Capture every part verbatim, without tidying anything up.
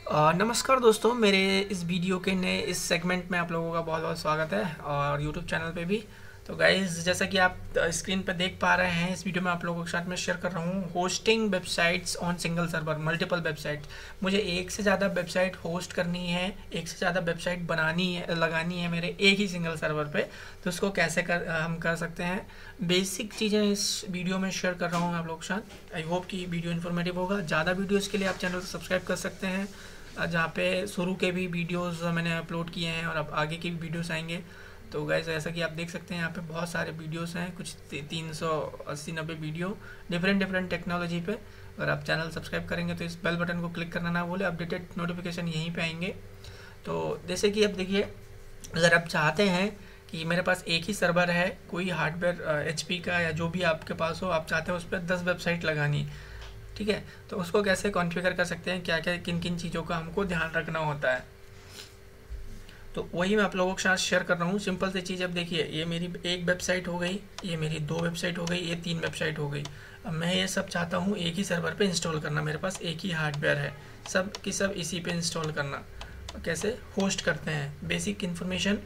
अ, नमस्कार दोस्तों, मेरे इस वीडियो के नए इस सेगमेंट में आप लोगों का बहुत बहुत स्वागत है और यूट्यूब चैनल पे भी। तो गाइज़, जैसा कि आप स्क्रीन पे देख पा रहे हैं, इस वीडियो में आप लोगों के साथ में शेयर कर रहा हूँ hosting websites on single server, multiple website. मुझे एक से ज़्यादा वेबसाइट होस्ट करनी है, एक से ज़्यादा वेबसाइट बनानी है, लगानी है मेरे एक ही सिंगल सर्वर पे। तो उसको कैसे कर हम कर सकते हैं, बेसिक चीज़ें इस वीडियो में शेयर कर रहा हूँ आप लोगों के साथ। आई होप कि वीडियो इन्फॉर्मेटिव होगा। ज़्यादा वीडियोज़ के लिए आप चैनल को सब्सक्राइब कर सकते हैं, जहाँ पे शुरू के भी वीडियोस मैंने अपलोड किए हैं और अब आगे के भी वीडियोस आएंगे। तो गैस, जैसा कि आप देख सकते हैं, यहाँ पे बहुत सारे वीडियोस हैं, कुछ तीन सौ अस्सी नब्बे वीडियो डिफरेंट डिफरेंट टेक्नोलॉजी पे। अगर आप चैनल सब्सक्राइब करेंगे तो इस बेल बटन को क्लिक करना ना भूलें, अपडेटेड नोटिफिकेशन यहीं पे आएंगे। तो जैसे कि अब देखिए, अगर आप चाहते हैं कि मेरे पास एक ही सर्वर है, कोई हार्डवेयर एच पी का या जो भी आपके पास हो, आप चाहते हैं उस पर दस वेबसाइट लगानी, ठीक है, तो उसको कैसे कॉन्फ़िगर कर सकते हैं, क्या क्या किन किन चीज़ों का हमको ध्यान रखना होता है, तो वही मैं आप लोगों के साथ शेयर कर रहा हूँ। सिंपल सी चीज़। अब देखिए, ये मेरी एक वेबसाइट हो गई, ये मेरी दो वेबसाइट हो गई, ये तीन वेबसाइट हो गई। अब मैं ये सब चाहता हूँ एक ही सर्वर पे इंस्टॉल करना, मेरे पास एक ही हार्डवेयर है, सब की सब इसी पे इंस्टॉल करना। कैसे होस्ट करते हैं, बेसिक इन्फॉर्मेशन।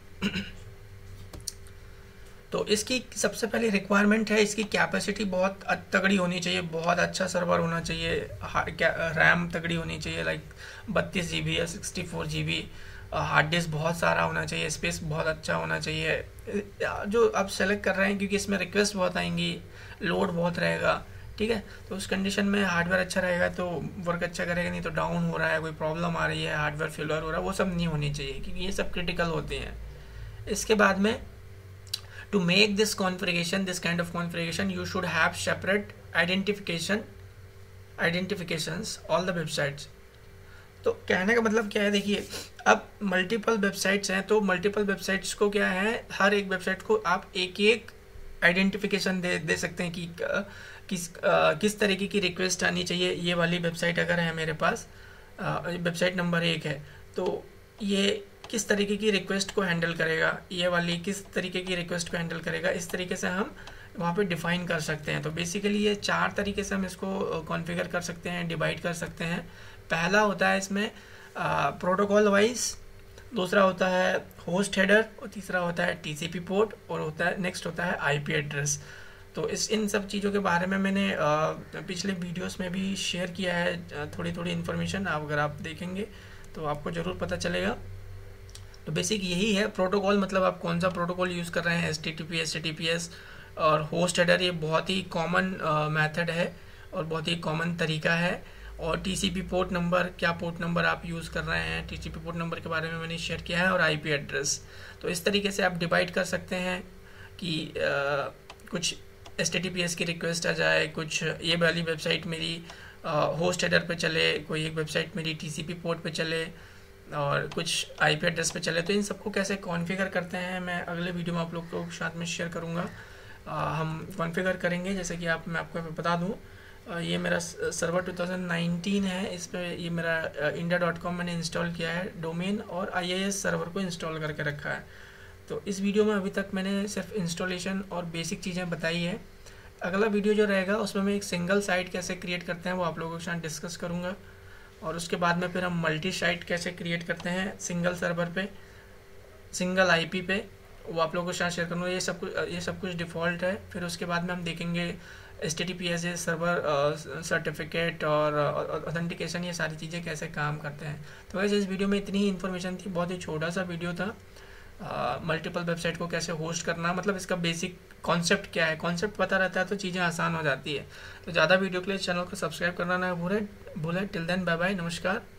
तो इसकी सबसे पहले रिक्वायरमेंट है, इसकी कैपेसिटी बहुत तगड़ी होनी चाहिए, बहुत अच्छा सर्वर होना चाहिए, रैम तगड़ी होनी चाहिए, लाइक बत्तीस जी बी या sixty four G B, hard disk बहुत सारा होना चाहिए, स्पेस बहुत अच्छा होना चाहिए, जो आप सेलेक्ट कर रहे हैं, क्योंकि इसमें रिक्वेस्ट बहुत आएंगी, लोड बहुत रहेगा, ठीक है। तो उस कंडीशन में हार्डवेयर अच्छा रहेगा तो वर्क अच्छा करेगा, नहीं तो डाउन हो रहा है, कोई प्रॉब्लम आ रही है, हार्डवेयर फेलियर हो रहा है, वो सब नहीं होनी चाहिए, क्योंकि ये सब क्रिटिकल होते हैं। इसके बाद में, to make this configuration, this kind of configuration, you should have separate identification identifications all the websites। तो कहने का मतलब क्या है, देखिए, अब मल्टीपल वेबसाइट्स हैं, तो मल्टीपल वेबसाइट्स को क्या है, हर एक वेबसाइट को आप एक एक आइडेंटिफिकेशन दे दे सकते हैं कि किस आ, किस तरीके की रिक्वेस्ट आनी चाहिए। ये वाली वेबसाइट अगर है मेरे पास, वेबसाइट नंबर एक है, तो ये किस तरीके की रिक्वेस्ट को हैंडल करेगा, ये वाली किस तरीके की रिक्वेस्ट को हैंडल करेगा, इस तरीके से हम वहाँ पे डिफाइन कर सकते हैं। तो बेसिकली ये चार तरीके से हम इसको कॉन्फ़िगर कर सकते हैं, डिवाइड कर सकते हैं। पहला होता है इसमें प्रोटोकॉल वाइज, दूसरा होता है होस्ट हेडर, और तीसरा होता है टीसीपी पोर्ट, और होता है नेक्स्ट होता है आईपी एड्रेस। तो इस इन सब चीज़ों के बारे में मैंने आ, पिछले वीडियोस में भी शेयर किया है, थोड़ी थोड़ी इन्फॉर्मेशन। आप अगर आप देखेंगे तो आपको ज़रूर पता चलेगा। तो बेसिक यही है। प्रोटोकॉल मतलब आप कौन सा प्रोटोकॉल यूज़ कर रहे हैं, H T T P, H T T P S और होस्ट हेडर, ये बहुत ही कॉमन मेथड है और बहुत ही कॉमन तरीका है। और टीसीपी पोर्ट नंबर, क्या पोर्ट नंबर आप यूज़ कर रहे हैं, टीसीपी पोर्ट नंबर के बारे में मैंने शेयर किया है, और आईपी एड्रेस। तो इस तरीके से आप डिवाइड कर सकते हैं कि आ, कुछ H T T P S की रिक्वेस्ट आ जाए, कुछ ये वाली वेबसाइट मेरी होस्ट हेडर पे चले, कोई एक वेबसाइट मेरी टीसीपी पोर्ट पे चले, और कुछ आईपी एड्रेस पे चले। तो इन सबको कैसे कॉन्फ़िगर करते हैं, मैं अगले वीडियो में आप लोग को साथ में शेयर करूँगा। हम कॉन्फ़िगर करेंगे, जैसे कि आप मैं आपको बता दूँ, ये मेरा सर्वर टू थाउजेंड नाइनटीन है, इस पर ये मेरा इंडिया डॉट कॉम मैंने इंस्टॉल किया है डोमेन, और आई ए एस सर्वर को इंस्टॉल करके रखा है। तो इस वीडियो में अभी तक मैंने सिर्फ इंस्टॉलेशन और बेसिक चीज़ें बताई है। अगला वीडियो जो रहेगा उसमें मैं एक सिंगल साइट कैसे क्रिएट करते हैं वो आप लोगों के साथ डिस्कस करूँगा, और उसके बाद में फिर हम मल्टी साइट कैसे क्रिएट करते हैं सिंगल सर्वर पे, सिंगल आईपी पे, वो आप लोगों के साथ शेयर करूँगा। ये सब कुछ ये सब कुछ डिफ़ॉल्ट है। फिर उसके बाद में हम देखेंगे H T T P S server certificate और ऑथेंटिकेशन, ये सारी चीज़ें कैसे काम करते हैं। तो वैसे इस वीडियो में इतनी ही इन्फॉर्मेशन थी, बहुत ही छोटा सा वीडियो था। मल्टीपल uh, वेबसाइट को कैसे होस्ट करना, मतलब इसका बेसिक कॉन्सेप्ट क्या है, कॉन्सेप्ट पता रहता है तो चीज़ें आसान हो जाती है। तो ज़्यादा वीडियो के लिए चैनल को सब्सक्राइब करना ना भूलें भूलें टिल देन बाय बाय, नमस्कार।